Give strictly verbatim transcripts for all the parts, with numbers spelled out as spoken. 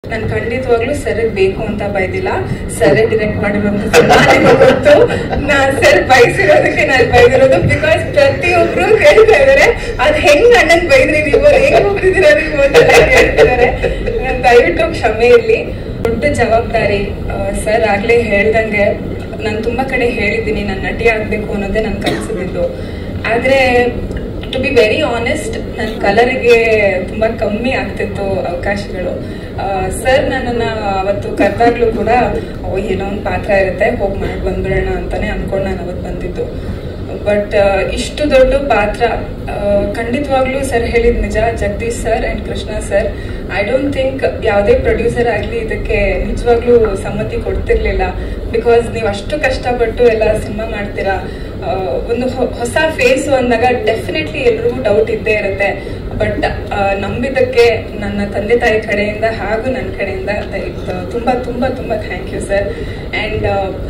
ನಾನು ಖಂಡಿತವಾಗ್ಲೂ ಸರ್ ಬೇಕು ಅಂತ ಬೈದಿಲ್ಲ. ಸರ್ ಡಿರೆಕ್ಟ್ ಮಾಡಿರೋದು ಸಿನಿಮಾನೇ ಗೊತ್ತು. ನಾ ಸರ್ ಬಯಸಿರೋದಕ್ಕೆ ನಾನು ಬೈದಿರೋದು. ಬಿಕಾಸ್ ಪ್ರತಿಯೊಬ್ರು ಕೇಳ್ತಾ ಇದಾರೆ, ಅದ್ ಹೆಂಗ್ ಅಣ್ಣನ್ ಬೈದ್ರಿ ನೀವು, ಹೆಂಗ್ ಹೋಗ್ತಿದ್ದೀರಾ ನೀವು ಅಂತ ಹೇಳ್ತಿದ್ದಾರೆ. ದಯವಿಟ್ಟು ಕ್ಷಮೆ ಇರ್ಲಿ. ದೊಡ್ಡ ಜವಾಬ್ದಾರಿ. ಸರ್ ಆಗ್ಲೇ ಹೇಳ್ದಂಗೆ ನಾನು ತುಂಬಾ ಕಡೆ ಹೇಳಿದ್ದೀನಿ, ನಾನು ನಟಿ ಆಗ್ಬೇಕು ಅನ್ನೋದೇ ನನ್ ಕನಸಿದ್ದು. ಆದ್ರೆ ಟು ಬಿ ವೆರಿ ಆನೆಸ್ಟ್, ನನ್ನ ಕಲರ್ಗೆ ತುಂಬಾ ಕಮ್ಮಿ ಆಗ್ತಿತ್ತು ಅವಕಾಶಗಳು. ಸರ್ ನನ್ನನ್ನ ಅವತ್ತು ಕರೆದಾಗ್ಲೂ ಕೂಡ ಏನೋ ಒಂದು ಪಾತ್ರ ಇರುತ್ತೆ, ಹೋಗಿ ಮಾಡಿ ಬಂದ್ಬಿಡೋಣ ಅಂತಾನೆ ಅನ್ಕೊಂಡು ನಾನು ಅವತ್ತು ಬಂದಿದ್ದು. ಬಟ್ ಇಷ್ಟು ದೊಡ್ಡ ಪಾತ್ರ ಖಂಡಿತವಾಗ್ಲೂ ಸರ್ ಹೇಳಿದ್ ನಿಜ. Jagadish sir and Krishna sir, I don't think ಯಾವುದೇ ಪ್ರೊಡ್ಯೂಸರ್ ಆಗ್ಲಿ ಇದಕ್ಕೆ ನಿಜವಾಗ್ಲೂ ಸಮ್ಮತಿ ಕೊಡ್ತಿರ್ಲಿಲ್ಲ. ಬಿಕಾಸ್ ನೀವು ಅಷ್ಟು ಕಷ್ಟಪಟ್ಟು ಎಲ್ಲ ಸಿನಿಮಾ ಮಾಡ್ತೀರಾ, ಒಂದು ಹೊಸ ಫೇಸು ಅಂದಾಗ ಡೆಫಿನೆಟ್ಲಿ ಎಲ್ರಿಗೂ ಡೌಟ್ ಇದ್ದೇ ಇರುತ್ತೆ. ಬಟ್ ನಂಬಿದ್ದಕ್ಕೆ ನನ್ನ ತಂದೆ ತಾಯಿ ಕಡೆಯಿಂದ ಹಾಗೂ ನನ್ನ ಕಡೆಯಿಂದ ತುಂಬಾ ತುಂಬಾ ತುಂಬಾ thank you sir. And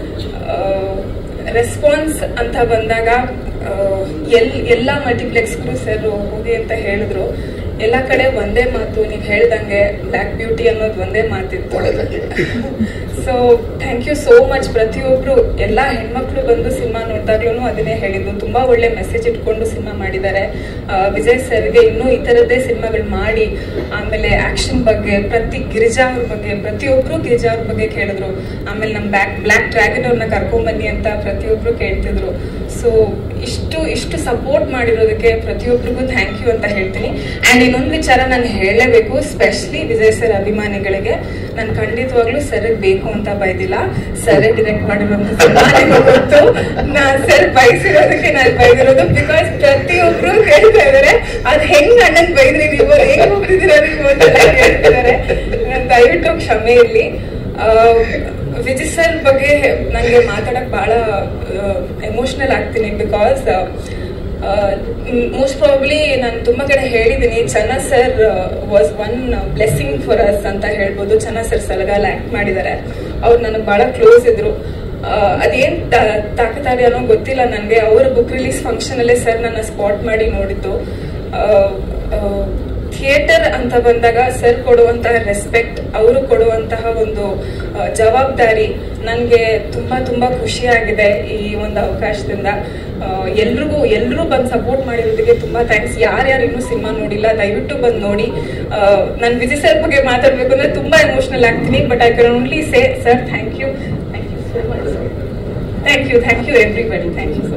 response ಅಂತ ಬಂದಾಗ ಎಲ್ ಎಲ್ಲ ಮಲ್ಟಿಪ್ಲೆಕ್ಸ್ಗೂ ಸರ್ ಹೋಗಿ ಅಂತ ಹೇಳಿದ್ರು. ಎಲ್ಲ ಕಡೆ ಒಂದೇ ಮಾತು, ನೀವು ಹೇಳ್ದಂಗೆ ಬ್ಲ್ಯಾಕ್ ಬ್ಯೂಟಿ ಅನ್ನೋದು ಒಂದೇ ಮಾತಿತ್ತು. So thank you so much. ಪ್ರತಿಯೊಬ್ರು ಎಲ್ಲ ಹೆಣ್ಮಕ್ಳು ಬಂದು ಸಿನಿಮಾ ನೋಡಿದಾಗ್ಲೂ ಅದನ್ನೇ ಹೇಳಿದ್ದು, ತುಂಬಾ ಒಳ್ಳೆ ಮೆಸೇಜ್ ಇಟ್ಕೊಂಡು ಸಿನಿಮಾ ಮಾಡಿದ್ದಾರೆ. ವಿಜಯ್ ಸರ್ಗೆ ಇನ್ನೂ ಈ ತರದ್ದೇ ಸಿನಿಮಾಗಳು ಮಾಡಿ, ಆಮೇಲೆ ಆಕ್ಷನ್ ಬಗ್ಗೆ, ಪ್ರತಿ ಗಿರಿಜಾ ಅವ್ರ ಬಗ್ಗೆ, ಪ್ರತಿಯೊಬ್ರು ಗಿರಿಜಾ ಅವ್ರ ಬಗ್ಗೆ ಕೇಳಿದ್ರು. ಆಮೇಲೆ ನಮ್ ಬ್ಯಾಕ್ ಬ್ಲ್ಯಾಕ್ ಡ್ರ್ಯಾಗನ್ ಅವ್ರನ್ನ ಕರ್ಕೊಂಬನ್ನಿ ಅಂತ ಪ್ರತಿಯೊಬ್ರು ಕೇಳ್ತಿದ್ರು. ಸೊ ಇಷ್ಟು ಇಷ್ಟು ಸಪೋರ್ಟ್ ಮಾಡಿರೋದಕ್ಕೆ ಪ್ರತಿಯೊಬ್ಬರಿಗೂ ಥ್ಯಾಂಕ್ ಯು ಅಂತ ಹೇಳ್ತೀನಿ. ಅಂಡ್ ಇನ್ನೊಂದು ವಿಚಾರ ನಾನು ಹೇಳಲೇಬೇಕು, ಸ್ಪೆಷಲಿ ವಿಜಯ್ ಸರ್ ಅಭಿಮಾನಿಗಳಿಗೆ, ನಾನು ಖಂಡಿತವಾಗ್ಲೂ ಸರ್ ಬೇಕು ಅಂತ ಬೈದಿಲ್ಲ. ಸರ್ ಡಿರೆಕ್ಟ್ ಮಾಡಿರೋದು ಸಿನಿಮಾನೇ ಗೊತ್ತು. ನಾ ಸರ್ ಬಯಸಿರೋದಕ್ಕೆ ನಾನು ಬೈದಿರೋದು. ಬಿಕಾಸ್ ಪ್ರತಿಯೊಬ್ರು ಕೇಳ್ತಾ ಇದಾರೆ, ಅದ್ ಹೆಂಗ್ ಅಣ್ಣನ್ ಬೈದ್ರಿ ನೀವು, ಹೆಂಗ್ ಹೋಗ್ತಿದ್ದೀರಾ ನೀವು ಅಂತ ಹೇಳ್ತಿದ್ದಾರೆ. ದಯವಿಟ್ಟು ಕ್ಷಮೆ ಇರ್ಲಿ. ವಿಜಯ್ ಸರ್ ಬಗ್ಗೆ ನನಗೆ ಮಾತಾಡಕ್ ಬಹಳ ಎಮೋಷನಲ್ ಆಗ್ತೀನಿ. ಬಿಕಾಸ್ ಮೋಸ್ಟ್ ಪ್ರಾಬಬ್ಲಿ ನಾನು ತುಂಬಾ ಕಡೆ ಹೇಳಿದ್ದೀನಿ, Channa sir was one blessing for us ಅಂತ ಹೇಳ್ಬೋದು. ಚನ್ನ ಸರ್ ಸಲಗಾಲ ಆಕ್ಟ್ ಮಾಡಿದ್ದಾರೆ, ಅವ್ರು ನನಗೆ ಬಹಳ ಕ್ಲೋಸ್ ಇದ್ರು. ಅದೇನ್ ತಾಕತಾರಿ ಅನ್ನೋ ಗೊತ್ತಿಲ್ಲ ನನಗೆ. ಅವರ ಬುಕ್ ರಿಲೀಸ್ ಫಂಕ್ಷನ್ ಅಲ್ಲೇ ಸರ್ ನನ್ನ ಸ್ಪಾಟ್ ಮಾಡಿ ನೋಡಿದ್ದು. ಥಿಯೇಟರ್ ಅಂತ ಬಂದಾಗ ಸರ್ ಕೊಡುವಂತಹ ರೆಸ್ಪೆಕ್ಟ್, ಅವರು ಕೊಡುವಂತಹ ಒಂದು ಜವಾಬ್ದಾರಿ ನನಗೆ ತುಂಬಾ ತುಂಬಾ ಖುಷಿಯಾಗಿದೆ ಈ ಒಂದು ಅವಕಾಶದಿಂದ. ಎಲ್ರಿಗೂ ಎಲ್ರೂ ಬಂದು ಸಪೋರ್ಟ್ ಮಾಡಿರೋದಕ್ಕೆ ತುಂಬಾ ಥ್ಯಾಂಕ್ಸ್. ಯಾರ್ಯಾರು ಇನ್ನೂ ಸಿನಿಮಾ ನೋಡಿಲ್ಲ ದಯವಿಟ್ಟು ಬಂದು ನೋಡಿ. ನಾನು ವಿಜಯ್ ಸರ್ ಬಗ್ಗೆ ಮಾತಾಡ್ಬೇಕು ಅಂದ್ರೆ ತುಂಬಾ ಎಮೋಷನಲ್ ಆಗ್ತೀನಿ. But I can only say sir thank you, thank you so much. Thank you, thank you everybody, thank you.